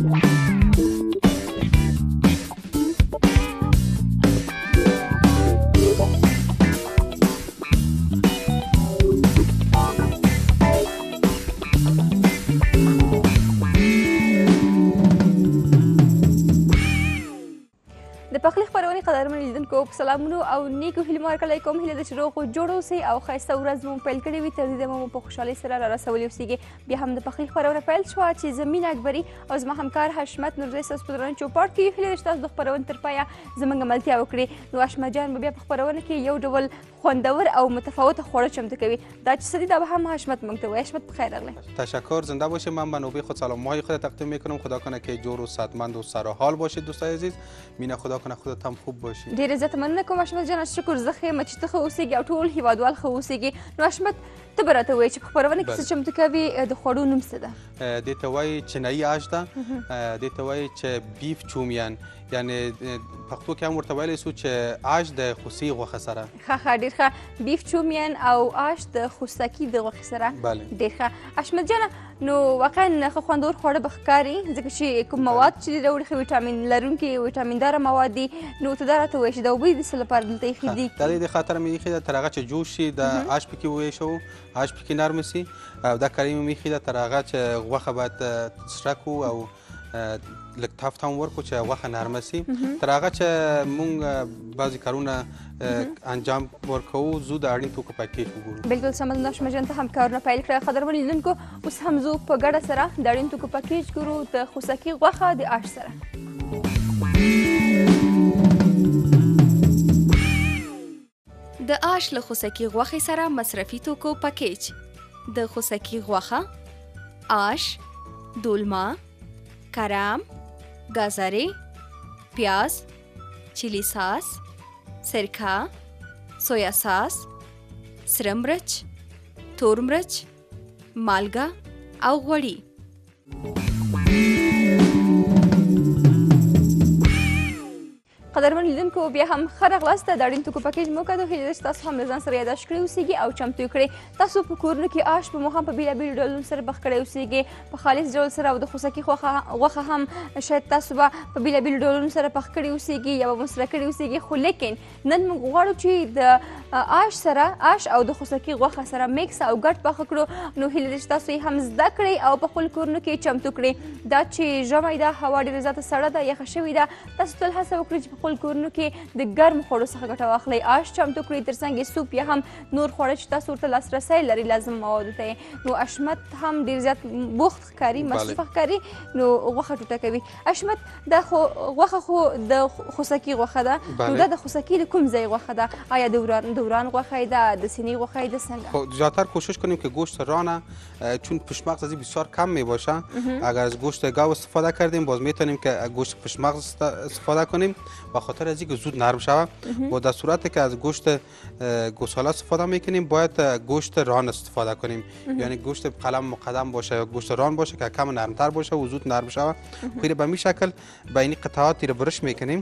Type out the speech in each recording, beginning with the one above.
پخلی خپرونې قدرمن لیدونکو په سلامونو او نیکو هیلو هرکلی کوم. هیله ده چې روغ جوړ اوسئ او ښایسته ورځ مو پیل کړې وي. تر دې دمه مو په خوشحالۍ سره را رسولي اوسیږي. بیا هم د پخلی خپرونه پیل شوه چې زه مینه اکبري او زما همکار حشمت نورزی ستاسو په درانه چوپاټ کې یو. هیله ده چې تاسو د خپرونې تر پایه زموږ ملتیا وکړي. نو حشمت جان به بیا په خپرونه کې یو ډول خوندور او متفاوت خواړه چمتو کوي. دا چې څه دي دا به هم حشمت موږ ته وایي. حشمت بخیر راغلی. تشکر، زنده باشید. من به نوبه خود سلام‌های خود تقدیم میکنم. خدا کنه که جور و صحتمند و سرحال باشید دوستای عزیز. مینه خدا کنه خودت هم خوب باشی. ډېره زیاته مننه کوم حشمت جان. شکر زه ښه یم چې ته ښه اوسېږي او ټول هیوادوال ښه اوسېږي. نو حشمت ته به راته وایې چې په خپرونه کې څه چمتو کوي، د خوړو نوم څه ده؟ دې ته وایي چنايي آش ده. دې ته وایي چې بیف چومیان، یعنی پښتو کې هم ورته ویلی سو چې آش د خوسي غوښه سره. ښه ډېر ښه. بیف چومیان او آش د خوسکي د غوښې سره. ډېر ښه. حشمت جانه نو واقعا ښه خوندور خواړه به ښکاري ځکه چې کوم مواد چې دي راوړي ښه ویټامین لرونکي ویټامین داره مواد دي. نو ته دا راته ووایه چې د اوبه د څه لپاره دلته ایښي دي؟ دا د دې خاطر مې ایښي ده تر هغه چې جوش شي، د آش پکې وویشو، آش پکې نرمه سي. او دا کریم مې ایښي ده تر هغه چې غوښه باید سره کړو او لږ تفت هم ورکړو چې غوښه نرمه سي. تر هغه چې موږ بعضې کارونه انجام ورکوو زو د اړین توکو پاکیج وګورو. بالکل سمه ده. حشمت جان ته هم کارونه پیل کړه. قدرمن لیدونکو اوس هم زه په ګډه سره د اړین توکو پاکیج ګورو د خوسکي غوښه د آش سره. د آش له خوسکي غوښې سره مصرفي توکو پاکیج: د خوسکي غوښه، آش، دولمه، کرم، گازرې، پیاز، چیلی ساس، سرکه، سویا ساس، سره مرچ، تور مرچ، مالګه او غوړي. قدرمن لیدونکو بیا هم ښه راغلاست. د اړین توکو پاکیج مو وکتو. هیله ده چې تاسو هم له ځان سره یاداشت کړی اوسیږي او چمتو یې کړئ. تاسو په کورونو کې آش به مو هم په بېلابېلو ډولونو سره پخ کړی اوسیږي، په خالص ډول سره او د خوسکي غوښه هم شاید تاسو به په بېلابېلو ډولونو سره پخ کړي اوسیږي یا به مو سره کړي اوسیږي. خو لیکن نن موږ غواړو چې د آش سره آش او د خوسکي غوښه سره میکس او ګډ پخ کړو. نو هیله ده چې تاسو یې هم زده کړئ او په خپلو کورونو کې چمتو کړئ. دا چې ژمی ده، هوا ډېره زیاته سړه ده، یخه شوې ده، تاسو تل هڅه وکړئ چې په خپلو کورونو کې د ګرم خوړو څخه ګټه واخلئ. آش چمتو کړئ، ترڅنګ یې سوپ یا هم نور خواړه چې تاسو ورته لاسرسی لري لازم موادو ته یې. نو حشمت هم ډېر زیات بوخت ښکاري، مصروفه ښکاري، نو غوښه ټوټه کوي. حشمت دا خو غوښه خو د خوسکي غوښه ده. نو دا د خوسکي د کوم ځای غوښه ده؟ آیا د وران غوښه ده، د سینې غوښه ده، څنګه؟ خب زیادتر کوشش کنیم که گوشت رانه، چون پشمغز از بسیار کم می باشه. اگر از گوشت گاو استفاده کردیم باز میتونیم که گوشت پشمغز استفاده کنیم به خاطر از اینکه زود نرم شود. با در صورتی که از گوشت گوساله استفاده میکنیم باید گوشت ران استفاده کنیم. یعنی گوشت قلم مقدم باشه یا گوشت ران باشه که کم نرمتر باشه و زود نرم شود. خیلی به این شکل به این قطعاتی رو برش میکنیم.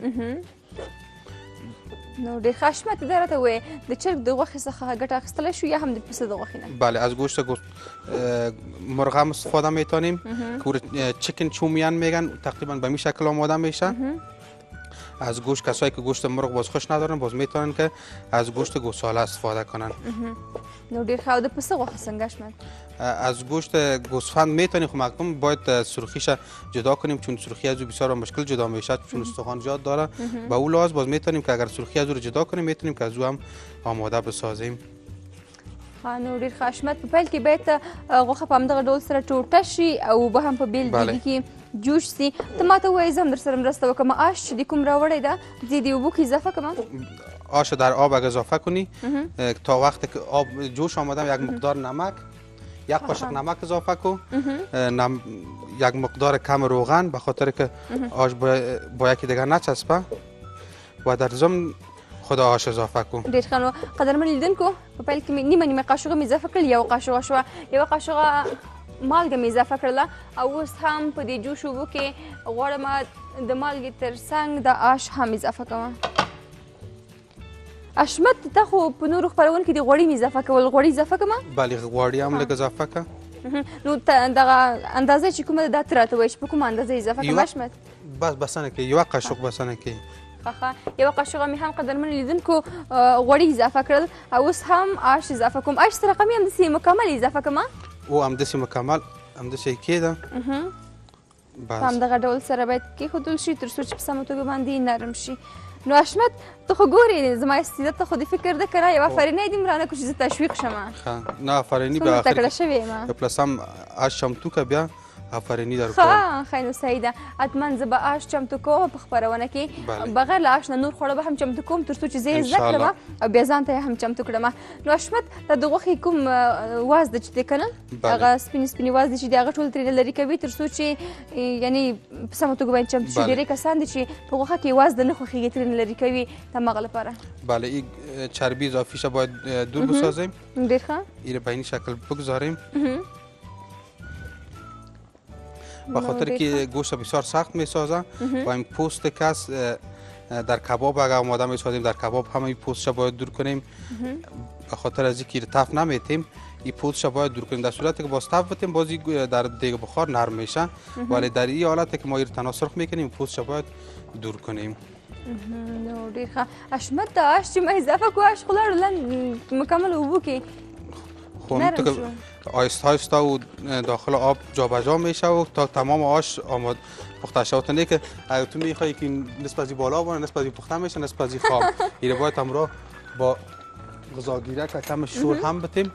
نو ډېر ښه. حشمت دا راته ووایې د چرګ د غوښې څخه ګټه اخیستلی شو یا هم د پسه د غوښې نه؟ بله، از گوشت مرغ هم استفاده میتونیم که چکن چومیان میگن، تقریبا به این شکل آماده میشه. از گوشت کسایی که گوشت مرغ باز خوش ندارن باز میتونن که از گوشت گوساله استفاده کنن. نو ډېر ښه. او د پسه غوښه څنګه حشمت؟ از گوشت گوسفند میتونیم، خب مکمون باید سرخیش جدا کنیم چون سرخی از او بسیار مشکل جدا میشه چون استخوان زیاد داره. به اون لحاظ باز میتونیم که اگر سرخی از او رو جدا کنیم میتونیم که از او هم آماده بسازیم. نو ډېر ښه. حشمت په پیل کې باید غوښه په همدغه ډول سره ټوټه شي او اوبه هم په بیل دیګي کې جوش سي. ته ماته ووایې زه هم در سره مرسته وکړم. آش چې د کوم راوړی ده زه د اوبو کې اضافه کړم. آش در آب اضافه کنی تا وقتی که آب جوش آمده یک مقدار نمک، یک قاشق نمک اضافه کو، یک مقدار کم روغن به خاطر که آش با یکی دیگر نچسبه و در ضمن خود آش اضافه کو. ډېر ښه. نو قدرمن لیدونکو په پیل کې مې نیمه قاشقه مې اضافه کړل، یوه قاشقه شوه، یوه قاشقه مالګه مې اضافه کړله او اوس هم په دې جوش اوبو کې غواړم د مالګې تر څنګ د آش هم اضافه کوم. حشمت ته خو په نورو خپرونو کې د غوړي مې اضافه کول، غوړي اضافه کړم؟ بله، غوړي هم لږ اضافه کړه. نو دغه اندازه چې کومه ده دا ته راته وایي چې په کومه اندازه اضافه کړم حشمت؟ بس بسنه کې یوه قاشق بسنه کې. ښه یوه قاشقه مې هم قدرمنو لیدونکو غوړي اضافه کړل او اوس هم آش اضافه کوم. آش سره قمې همداسې مکمل اضافه کړم؟ او همداسې مکمل همداسې یې کېږده. په همدغه ډول سره باید کېښودل شي تر څو چې په سمه توګه باندې نرم شي. نو حشمت ته خو ګورې زما استعداد ته خو دې فکر ده که نه یوه افرینۍ دې م رانه کړو چې زه تشویق شمه. نه افریني بیا څومره تکړه شوې یم. پلس هم آش چمتو که بیا افریني در ښه نو صحیح ده. حتما زه به آش چمتو کوم په خپرونه کې بغیر له آش نه نور خواړه به هم چمتو کوم تر څو چې زه یې زده کړم او بیا ځان ته یې هم چمتو کړم. نو حشمت دا د غوښې کوم واز ده چې دی که نه هغه سپینې واز دی چې دی هغه ټول ترېنه لرې کوي تر څو چې یعنې په سمه توګه باید چمتو شي. ډېری کسان دي چې په غوښه کې واز ده نه خوښېږي ترېنه لرې کوي همغه لپاره. بله این چربی اضافیش باید دور بسازیم. ډېر ښه. این به این شکل بگذاریم. به خاطر که گوشت بسیار سخت می سازه و این پوست کس در کباب اگر آماده می سازیم در کباب هم این پوستش باید دور کنیم. به خاطر از اینکه تف نمیتیم این پوستش باید دور کنیم. در صورتی که باز تف بتیم بازی در دیگه بخار نرم میشه ولی در این حالت که ما این تنها سرخ میکنیم پوستش باید دور کنیم. نو ډېر ښه. حشمت د آش چې ما اضافه کړو آش خو لاړو لنډ مکمل اوبو کې خب تو آهسته آهسته و داخل آب جابجا میشه و تا تمام آش آماده پخته شود. نه که اگه تو میخوای که نسبت از بالا بونه نسبت از پخته میشه نسبت از خام این باید همراه با غذاگیره که کم شور هم بتیم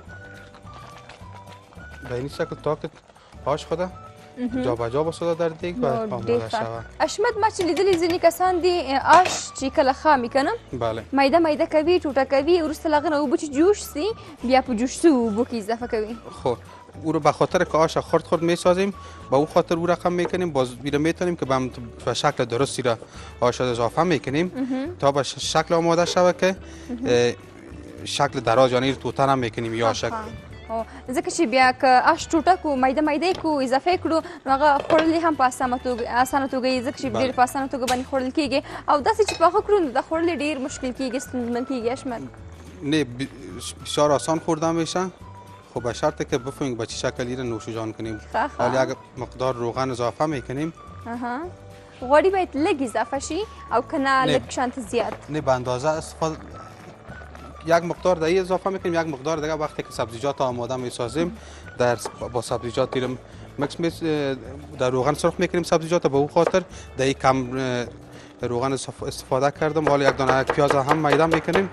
به این شکل تا که آش خوده جابجا بسازه در دیگ و آماده شود. حشمت ما چې لیدلي ځینې کسان دي آش چې کله خامي که نه بله میده کوي ټوټه کوي وروسته له هغه نه اوبه چې جوش سي بیا په جوش سوي اوبو کې اضافه کوي. خب او رو به خاطر که آش خرد میسازیم با او خاطر او رقم میکنیم باز بیره میتونیم که به شکل درستی را آش اضافه میکنیم تا به شکل آماده شود که شکل دراز یعنی توته هم میکنیم یا شکل ځکه چې بیا که آش ټوټه کړو میده کړو اضافه کړو نو هغه خوړل هم په اسانه توګه یې ځکه چې ډېر په اسانه توګه باندې خوړل کېږي او داسې چې پاخه کړو نو د خوړل ډېر مشکل کېږي ستونزمن کېږي حشمت. نه بسیار آسان خورده میشه. خب به شرطی که بفهمیم به چه شکلی را نوشجان کنیم. ولی اگر مقدار روغن اضافه میکنیم غوړي باید لږ اضافه شي او که نه لږ شانته زیات. نه به اندازه استفاده یک مقدار دیگه اضافه میکنیم یک مقدار دیگه وقتی که سبزیجات آماده میسازیم با سبزیجات دیرم مکس در روغن سرخ میکنیم سبزیجات به او خاطر دیگه کم روغن استفاده کردم ولی یک دانه پیاز هم میده میکنیم.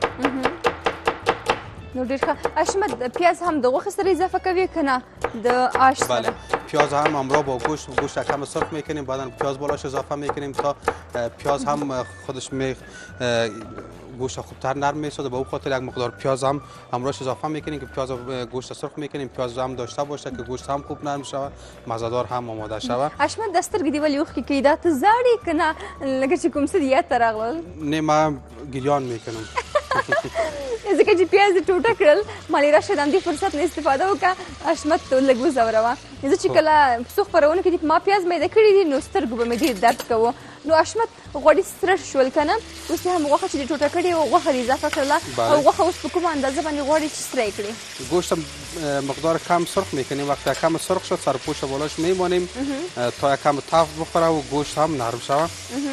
نو ډېر ښه. حشمت پیاز هم د غوښې سره اضافه کوي که نه د آش سره؟ بله پیاز هم همراه با گوشت کم سرخ میکنیم بعدا پیاز بالاش اضافه میکنیم تا پیاز هم خودش گوشت خوبتر نرم میسازه. به اون خاطر یک مقدار پیاز هم همراهش اضافه میکنیم که پیاز گوشت سرخ میکنیم پیاز هم داشته باشه که گوشت هم خوب نرم شود مزه‌دار هم آماده شود. حشمت د سترګې دې ولې اوښکې کوي دا ته زاړې که نه لکه چې کوم څه دې یاد ته راغلل؟ نه ما ګریان میکنم ځکه چې پیاز دې ټوټه کړل مالې راشه د همدې فرصت نه استفاده وکړه حشمت ته لږ وځوروه. زه چې کله څو خپرونو کې دې په ما پیاز میده کړي دي نو سترګو به مې ډېر درد کوو. نو حشمت غوړي سره شول که نه اوس یې هم غوښه چې دې ټوټه کړې وه غوښه دې اضافه کړله او غوښه اوس په کومه اندازه باندې غواړې چې سره یې کړې؟ گوشت مقدار کم سرخ میکنیم. وقتی کم سرخ شد سرپوش بالاش میمانیم تا کم تفت بخوره و گوشت هم نرم شود.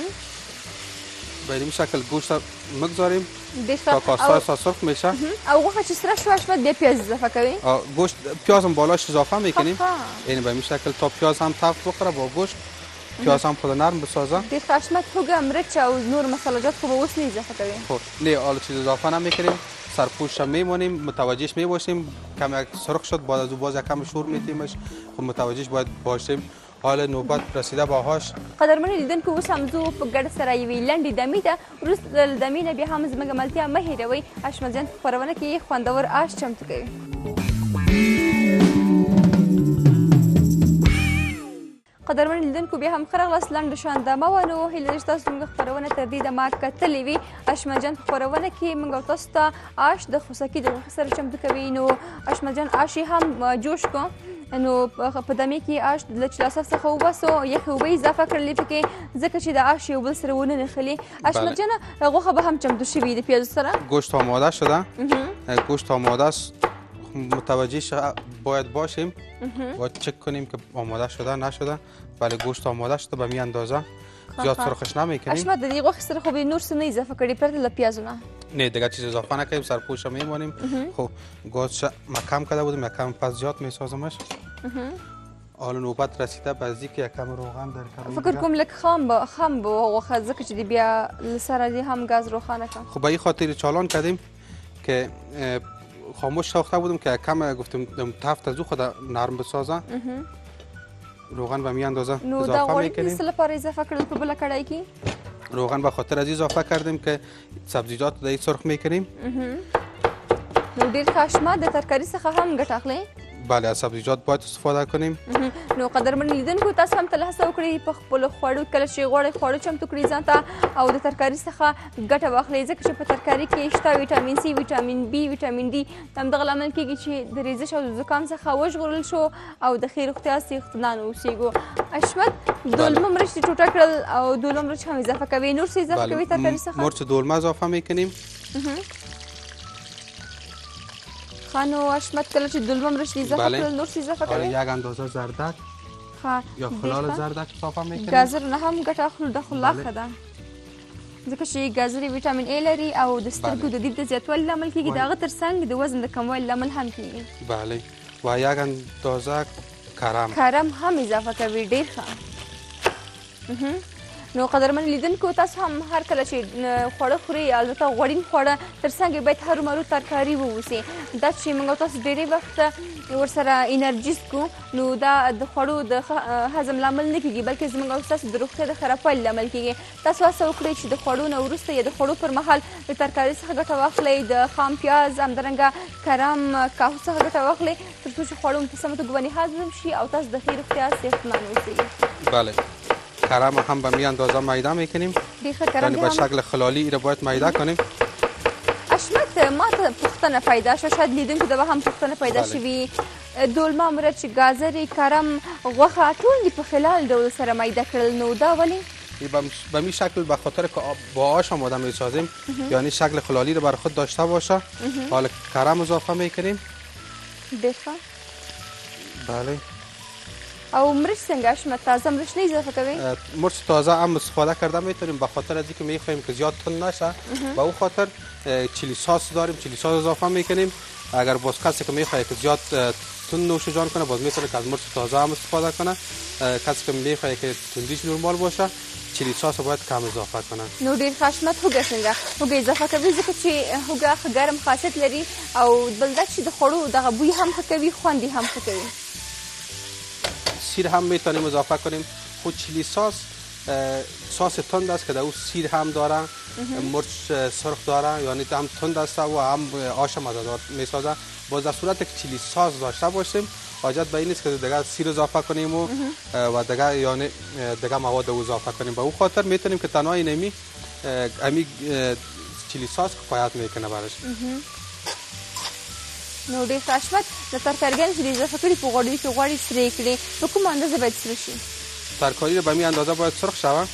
به این شکل گوشت مگذاریم تا کاسه سرخ میشه. او غوښه چې سره شو حشمت بیا پیاز اضافه کوي؟ گوشت پیاز هم بالاش اضافه میکنیم یعنی به این شکل تا پیاز هم تفت بخوره با گوشت پیاز هم خود نرم بسازه. ډېر ښه. حشمت هوږه مرچ او نور مسالجات خو به اوس نه اضافه کوي؟ خب نه حالا چیز اضافه نمیکنیم سرپوش میمانیم متوجهش میباشیم کم یک سرخ شد بعد از او باز یک کم شور میتیمش خب متوجهش باید باشیم. حال نوبت رسیده باهاش قدرمنو لیدونکو اوس هم زه په ګډه سره یوې لنډې دمې ته وروسته له دمې نه بیا هم زموږ ملتیا مه هېروئ. حشمت جان په خپرونه کې خوندور آش چمتو کوي. قدرمن لیدونکو بیا هم ښه راغلاست لنډه شاندامه وه نو هیله ده چې تاسو زموږ خپرونه تر دې دمه کتلې وي. حشمت جان په خپرونه کې موږ او تاسو ته آش د خوسکي د غوښې سره چمتو کوي. نو حشمت جان آش یې هم جوش کړو نو په دمې کې آش له چلاسف څخه وباسو یخې اوبه اضافه کړلې پکې ځکه چې د آش یو بل سره ونه نښلي. حشمت جانه غوښه به هم چمتو شوې د پیازو سره؟ گوشت آماده شده گوشت آماده است متوجه باید باشیم، باید چک کنیم که آماده شده نشده. ولی گوشت آماده شده به می اندازه، زیاد سرخش نمیکنیم. حشمت د دې غوښې سره خو به نور څه نه اضافه کړي پرته له پیازونه؟ نه دیگه چیز اضافه نکنیم، سرپوش میمانیم. خب گوشت ما کم کرده بودیم، یکم پس زیاد میسازمش. حالا نوبت رسیده بعضی که یکم روغن در کاریم. فکر کوم لږ خام به غوښه ځکه چې د بیا له سره دې هم ګاز روښانه کړم. خب به این خاطر چالان کردیم که خاموش ساخته بودیم که یکم گفتیم تفت از او خود نرم بسازه. روغن به می اندازه اضافه میکنیم. نو دا غوړي د څه لپاره اضافه کړل په بله کړای کې؟ روغن به خاطر از اضافه کردیم که سبزیجات د سرخ میکنیم. نو ډیر ښه حشمت د ترکاري څخه هم ګټه اخلئ؟ بله از سبزیجات باید استفاده کنیم. نو قدرمن لیدونکو تاسو هم تل هڅه وکړئ په خپلو خوړو کله چې غواړئ خواړه چمتو کړئ ځان ته او د ترکاري څخه ګټه واخلئ ځکه چې په ترکاري کې شته ویټامین سی، ویټامین بي، ویټامین ډي. د همدغه لامل کېږي چې د ریزش او د زکام څخه وژغورل شو او د ښې روغتیا څښتنان اوسېږو. حشمت دولمه مرچ دې ټوټه کړل او دولمه مرچ هم اضافه کوئ. نور څه اضافه کوئ ترکاري څخه؟ مرچ دولمه اضافه میکنیم. خانو حشمت کله چې دولمه مرچ دې اضافه کړل نور څه اضافه کوئ؟ یک اندازه زردک یا خلال زردک اضافه میکنیم. گازر نه هم ګټه اخلو دا خو لا ښه ده ځکه چې ګازرې ویټامین ای لري او د سترګو د دید د زیاتوالي لامل کېږي د هغه تر څنګ د وزن د کموالي لامل هم کېږي. بله و یک اندازه کرم هم اضافه کوي. ډېر ښه. نو قدرمن لیدونکو تاسو هم هر کله چې خواړه خورئ البته غوړین خواړه تر څنګ باید هرومرو ترکاري واوسي. دا چې موږ تاسو ډېری وخت ورسره انرجي څکو نو دا د خوړو د هضم لامل نه کېږي بلکې زموږ او ستاسو د روغتیا د خرابوالي لامل کېږي. تاسو هڅه وکړئ چې د خوړو نه وروسته یا د خوړو پر مهال د ترکاري څخه ګټه واخلئ، د خام پیاز همدارنګه کرم کاهو څخه ګټه واخلئ تر څو چې خوړو مو په سمه توګه باندې هضم شي او تاسو د ښې روغتیا څښتنان اوسئ. بله کرم هم به می اندازه میده میکنیم، یعنی به شکل خلالی را باید میده کنیم. حشمت ما ته پوښتنه پیدا شوه، شاید لیدونکو ته به هم پوښتنه پیدا شوي، دولمه مرچ، ګازرې، کرم، غوښه ټول دې په خلال ډول سره میده کړل نو دا ولې؟ به می شکل به خاطر که با آش آماده می سازیم یعنی شکل خلالی را بر خود داشته باشه. حالا کرم اضافه میکنیم. ډېر ښه. بله. او مرچ څنګه حشمت تازه مرچ نه اضافه کوئ؟ مرچ تازه هم استفاده کرده میتونیم به خاطر از اینکه میخواهیم که زیاد تند نشه و او خاطر چیلی ساس داریم، چیلی ساس اضافه میکنیم. اگر باز کسی که میخواهه که زیاد تند نوش جان کنه باز میتونه که از مرچ تازه هم استفاده کنه. کسی که میخواهه که تندیش نرمال باشه چیلی ساس باید کم اضافه کنه. نو ډېر ښه حشمت هوږه څنګه؟ هوږه اضافه کوي ځکه چې هوږه ښه ګرم خاصیت لري او بل دا چې د خوړو دغه بوی هم ښه کوي، خوند هم ښه کوي. سیر هم میتونیم اضافه کنیم. خود چیلی ساس تند است که در او سیر هم داره، مرچ سرخ داره یعنی هم تند است و هم آش مزه‌دار میسازه. باز در صورت که چیلی ساس داشته باشیم حاجت به این نیست که دیگه سیر اضافه کنیم و دیگه یعنی دیگه مواد اضافه کنیم. به او خاطر میتونیم که تنها اینمی چیلی ساس کفایت میکنه براش. نو ډېر ښه حشمت د ترکاریګانو چې د اضافه کړي په غوړیو کې غواړي سرې کړي په کومه اندازه باید سره شي؟ ترکاری به می اندازه باید سرخ شوه.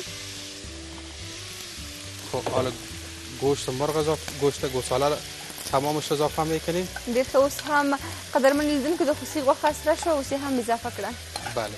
خب حالا گوشت مرغ گوشت گوساله تمامش اضافه میکنیم. ډېر ښه. اوس هم قدرمن لیدونکو د خوسي غوښه سره شوه اوس یې هم اضافه کړه. بله.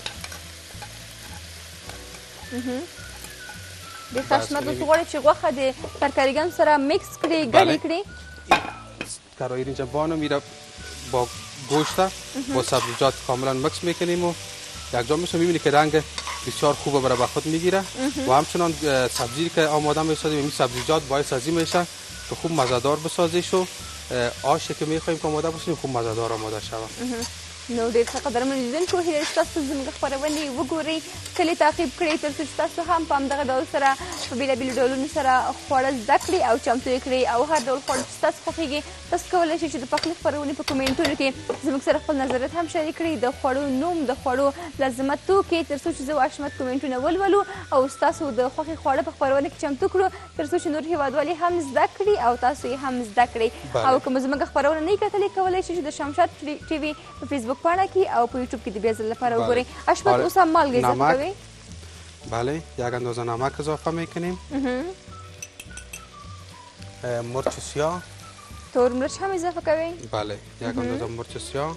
ډېر ښه حشمت اوس غواړي چې غوښه د ترکاریګانو سره میکس کړي ګډې کړي. ترکاری اینجا بانو میره با گوشت با سبزیجات کاملا مکس میکنیم و یکجا میشه میبینی که رنگ بسیار خوبه برای به خود میگیره و همچنان سبزی که آماده میسازیم این سبزیجات باعث ازی میشه که خوب مزه‌دار بسازیش و آشی که میخوایم که آماده بسازیم خوب مزه‌دار آماده شوه. نو ډېر ښه قدرمن لیدونکو هیله ده چې تاسو زموږ خپرونې وګورئ، کلي تعقیب کړئ تر څو چې تاسو هم په همدغه ډول سره په بېلابېلو ډولونو سره خواړه زده کړئ او چمتو یې کړئ او هر ډول خواړه چې ستاسو خوښېږي تاسو کولی شئ چې د پخلي خپرونې په کومنټونو کې زموږ سره خپل نظریات هم شریک کړئ، د خوړو نوم، د خوړو لازمه توکي تر څو چې زه او حشمت کومنټونه ولولو او ستاسو د خوښې خواړه په خپرونه کې چمتو کړو تر څو چې نور هېوادوال یې هم زده کړي او تاسو یې هم زده کړئ. او که مو زموږ خپرونه نه یې کتلې کولی شئ چې د شمشاد ټي وي په فیسبوک پاڼه کې او په یوټیوب کې د بیا ځل لپاره وګورئ. حشمت اوس هم مالګه اضافه کوئ؟ بله یک اندازه نمک اضافه میکنیم. مرچ سیاه تور مرچ هم اضافه کوی؟ بله، یک اندازه مرچ سیاه.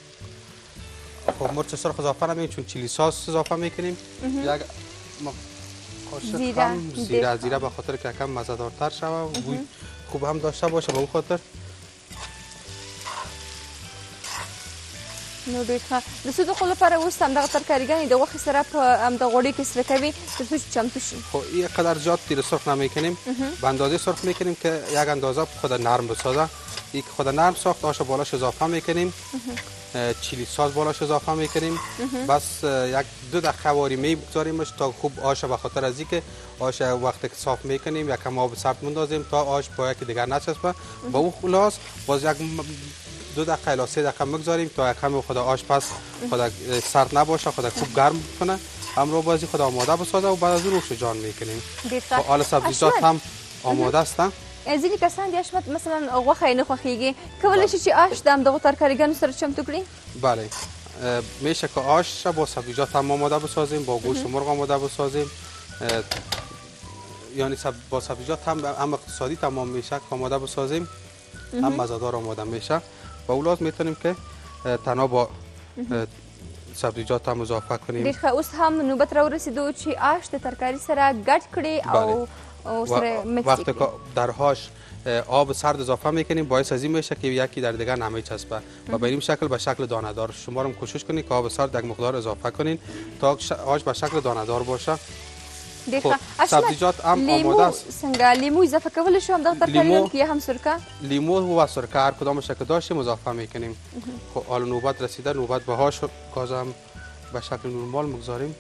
خب مرچ سرخ اضافه نمی‌کنیم چون چیلی ساس اضافه میکنیم. یک قاشق هم زیره به خاطر که کم مزه‌دارتر شود و بوی خوب هم داشته باشه به اون خاطر. نو ډېر ښه. د څه دقیقو لپاره اوس همدغه ترکاریګانې د غوښې سره په همدغه غوړیو کې سره کوي تر څو چې چمتو شي؟ خب این قدر زیاد تیر سرخ نمیکنیم، به اندازه سرخ میکنیم که یک اندازه خود نرم بسازه. یک خود نرم ساخت آش بالاش اضافه میکنیم، چیلی ساز بالاش اضافه میکنیم. بس یک 2 دقیقه واری میگذاریمش تا خوب آش به خاطر از اینکه آش وقتی که صاف میکنیم یک کم آب سرد میندازیم تا آش با یکی دیگر نچسبه. با اون خلاص باز یک 2 دقیقه الی 3 دقیقه میگذاریم تا یک کم خود آش پس خود سرد نباشه، خود خوب گرم کنه. همراه بازی خود آماده بسازه و بعد از اون روش جان میکنیم. حالا سبزیجات هم آماده است. ځینې کسان دي اشمت مثلا غوښه یې نه خوښیږي، کولی شي چې آش د همدغو ترکاریګانو سره چمتو کړي؟ بله، میشه که آش با سبزیجات هم آماده بسازیم، با گوشت مرغ آماده بسازیم، یعنی با سبزیجات هم اقتصادی تمام میشه که آماده بسازیم، هم مزه‌دار آماده میشه. و اولاد میتونیم که تنها با سبزیجات هم اضافه کنیم. ډېر ښه. اوس هم نوبت راورسېدو چې آش د ترکاري سره ګډ کړي او سره مکس وقتی که درهاش آب سرد اضافه میکنیم باعث از این میشه که یکی در دیگر نمیچسبه و به این شکل به شکل دانه دار. شما هم کوشش کنید که آب سرد یک مقدار اضافه کنین تا آش به شکل دانه دار باشه. خب سبزیجات هم آماده است. څنګه لیمو اضافه کولی شو همدغه ترکاریګانو کې یا هم سرکه؟ لیمو و سرکه هر کدامش که داشتیم اضافه میکنیم. خب حالا نوبت رسیده، نوبت به هاش گاز هم به شکل نرمال میگذاریم.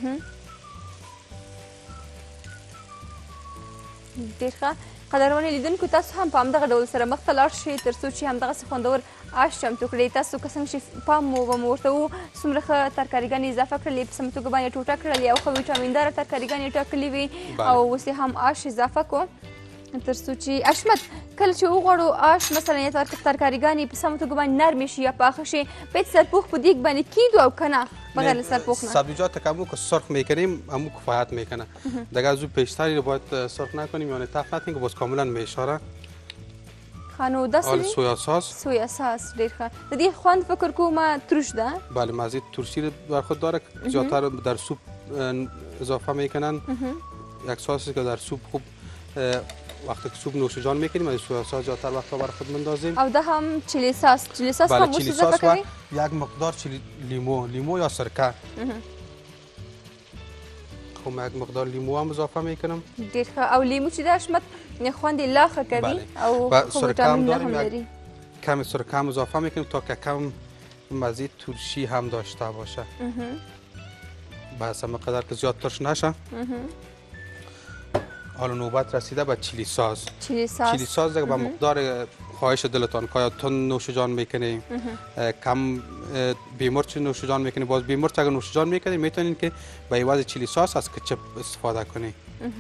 ډېر ښه. قدرمنو لیدونکو تاسو هم په همدغه ډول سره مخ ته لاړ شئ تر څو چې همدغسې خوندور آش چمتو کړئ. تاسو که څنګه چې پام به مو ورته و څومره ښه ترکاریګانې اضافه کړلې، په سمه توګه باندې ټوټه کړلې او ښه ویټامین داره ترکاریګانې ټاکلې وي او اوس یې هم آش اضافه کړو تر څو چې اشمت کله چې وغواړو آش مثلا یا ترکاریګانې په سمه توګه باندې نرمې شي یا پاخه شي باید سرپوښ په دیګ باندې کیږدو او که نه بغیر له سرپوښ نه؟ سبزیجات که که سرخ میکنیم همون کفایت میکنه. دیگه از اون بیشتری رو باید سرخ نکنیم یعنی تف نکنیم که باز کاملا میشاره. خانو دست حال سویا ساس. سویا ساس ډېر ښه. د دې خوند فکر کومه ترش ده؟ بله، مزه ترشی رو بر خود داره که زیادتر در سوپ اضافه میکنن. یک ساسی که در سوپ خوب وقتی که سوپ نوش جان میکنیم از سویا ساس زیادتر وقتا بر خود مندازیم. او ده هم چیلی ساس. چیلی ساس هم اوس اضافه کوي؟ یک مقدار لیمو یا سرکه. خب یک مقدار لیمو هم اضافه میکنم. ډېر ښه. او لیمو چې ده اشمت خوند یې لا ښه کوي او ښه ویټامینونه هم لري. کم سرکه هم اضافه میکنیم تا که کم مزه ترشی هم داشته باشه. بس همه قدر که زیاد ترش نشه. حالا نوبت رسیده به چیلی ساز. چیلی ساز دیگه به مقدار خواهش دلتان که یا تند نوش جان میکنیم کم بیمرچ نوش جان میکنیم. باز بیمرچ اگر نوش جان میکنیم میتونین که به عوض چیلی ساس از کچپ استفاده کنیم.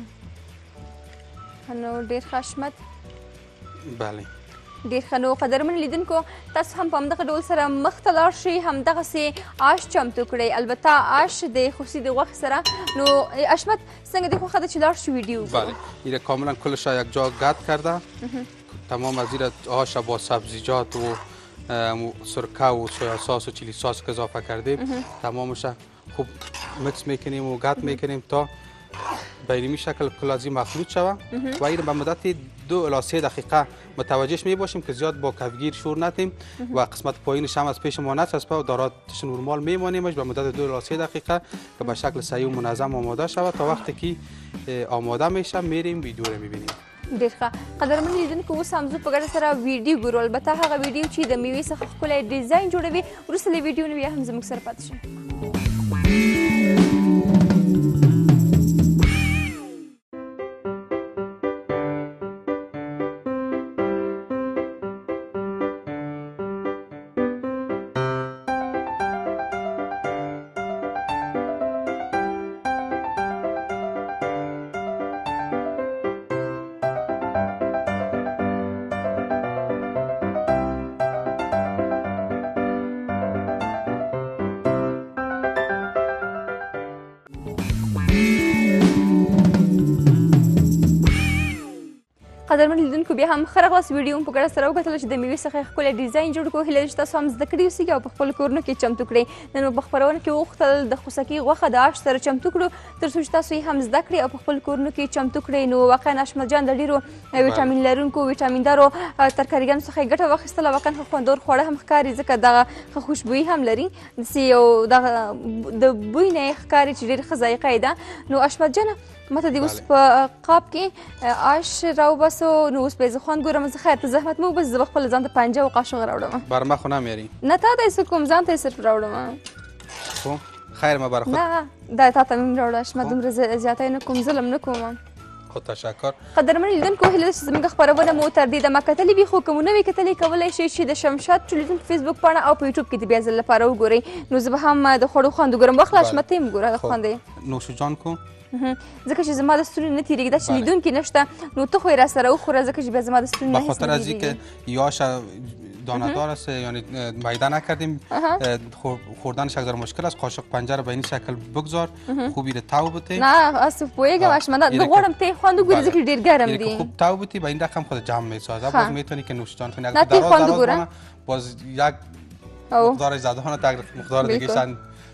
نو ډېر ښه اشمت. بله ډېر ښه. نو قدرمنو لیدونکو تاسو هم په همدغه ډول سره مخ ته لاړ شئ همدغسې آش چمتو کړئ. البته آش د خصوصي د غوښې سره. نو اشمت څنګه دې خوښه ده چې لاړ شو ویډیو؟ بله، این کاملا کلش را یک جا گرد کرده. تمام از این آش با سبزیجات و سرکه و سویا ساس و چیلی ساس که اضافه کردیم تمامش خوب مکس میکنیم و گرد میکنیم تا به این شکل کلازی مخلوط شود و این به مدت 2 الی 3 دقیقه متوجهش می باشیم که زیاد با کفگیر شور ندیم و قسمت پایینش هم از پیش ما نچسبه و داراتش نرمال میمانیمش به مدت 2 الی 3 دقیقه که به شکل صحیح و منظم آماده شود. تا وقتی که آماده میشه میریم ویدیو رو میبینیم. ډېر ښه. قدرمنو لیدونکو اوس هم زه په ګډه سره ویډیو ګورو. البته هغه ویډیو چې د میوې څخه ښکلی ډیزاین جوړوي. وروسته له ویډیو نه بیا هم زموږ سره پاتې شئ. قدرمن لیدونکو بیا هم ښه راغلاست. ویډیو مو په ګډه سره وکتله چې د میوې څخه یې ښکلی ډیزاین جوړ کړو. هیله ده چې تاسو هم زده کړي اوسئ او په خپلو کورونو کې چمتو کړئ. نن مو په خپرونه کې وغوښتل د خوسکي غوښه د آش سره چمتو کړو تر څو چې تاسو یې هم زده کړئ او په خپلو کورونو کې چمتو کړئ. نو واقعا اشمت جان د ډېرو ویټامین لرونکو ویټامیندارو ترکاریګانو څخه یې ګټه واخیستله. واقعا ښه خوندور خواړه هم ښکاري ځکه دغه ښه خوشبويي هم لري. داسې یو دغه د بوی نه یې ښکاري چې ډېر ښه ذایقه یې ده. نو اشمت جانه ماته دې اوس په قاب کې آش راوباسو. نو اوس به یې زه خوند ګورم. زه خیر ته زحمت مه وباسې، زه به خپله ځان ته پنجه او قاشق راوړم. بر ما خو نمیاری؟ نه تا ته یې څه کوم، ځان ته یې صرف راوړم. خو خیر ما بر خود نه دا تا ته مې هم راوړه اشمت، دومره زیاتی نه کوم، ظلم نه کوم. خو تشکر. قدرمن لیدونکو هیله ده چې زموږ خپرونه مو تر دې دمه کتلې وي، خو که مو نه وي کتلې کولی شئ چې د شمشاد ټلویزیون په فیسبوک پاڼه او په یوټیوب کې د بیا ځل لپاره وګورئ. نو زه به هم د خوړو خوند وګورم. واخله اشمت ته یې هم ګوره د خوند یې. نوش جان کو ځکه چې زما د ستوني نه تېرېږي، دا چې لیدونکي نشته نو ته خو یې راسره وخوره ځکه چې بیا زما د ستوني نه هېڅ نه بخاطر از اینکه یاش دانه‌دار است، یعنی میده نکردیم، خوردنش اگر مشکل است قاشق پنجه رو به این شکل بگذار، خوبی رو تو بتی. نه اصلا پوهیږم اشمت، زه غواړم ته یې خوند وګورې ځکه ډېر ګرم دي. خوب تو بتی به این رقم خود جمع میسازه. باز میتونی که نوش جان کنی. نه ته یې خوند وګوره. باز یک مقدارش زیاده ها نه مقدار دیگه شن.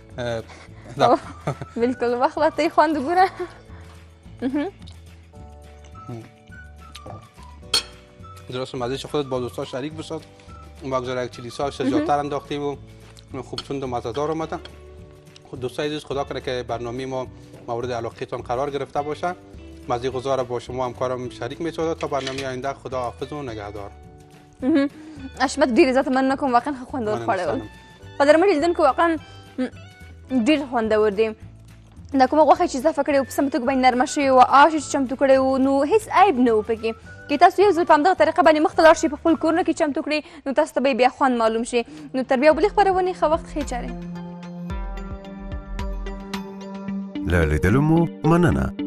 بالکل واخله ته یې خوند وګوره. درست مزهش خودت با دوستا شریک بساز. بگذار یک چیلی ساس زیادتر انداختیم و خوبسند و مزه‌دار اومده. خود دوستای عزیز خدا کنه که برنامه ما مورد علاقتان قرار گرفته باشه. مزه غذا را با شما همکارم شریک می‌سازم تا برنامه آینده. خدا حافظ و نگهدار. اشمت ډیر عزت مننه کوم، واقعا ښه خوندور خواړه ول. قدرمن لیدونکو واقعا ډیر خوندور دي. دا کومه غوښه چې اضافه کړې وه په سمه توګه باندې نرمه شوې وه، آش چې چمتو کړی و، نو هېڅ عیب نه و پکې. که تاسو یو ځل په همدغه طریقه باندې مخته لاړ شئ، په خپل کورونو کې چمتو کړئ، نو تاسو ته به بیا خوند معلوم شي. نو تر بیا بلې خپرونې ښه وخت ښې چارې. له لیدلو مو مننه.